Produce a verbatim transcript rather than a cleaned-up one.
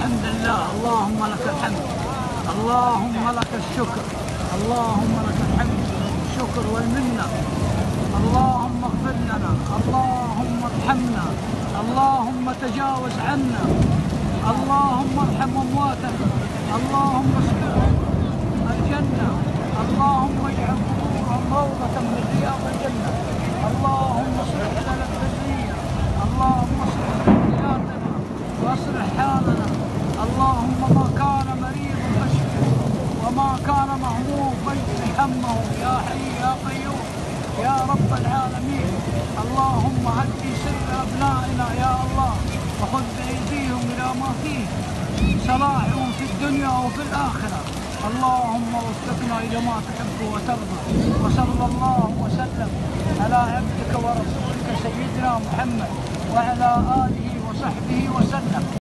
الحمد لله، اللهم لك الحمد، اللهم لك الشكر، اللهم لك الحمد والشكر والمنة. اللهم اغفر لنا، اللهم ارحمنا، اللهم تجاوز عنا، اللهم ارحم امواتنا، اللهم اسكنهم الجنة، اللهم اجعل قبورهم روضة من رياض الجنة، اللهم اصلح لنا الذرية، اللهم اصلح ذرياتنا واصلح حالنا، اللهم ما كان مريض فاشفه وما كان مهموم فاجبر همه يا حي يا قيوم يا رب العالمين. اللهم هدي سر ابنائنا يا الله وخذ بايديهم الى ما فيه صلاحهم في الدنيا وفي الاخره. اللهم وفقنا الى ما تحب وترضى، وصلى الله وسلم على عبدك ورسولك سيدنا محمد وعلى اله وصحبه وسلم.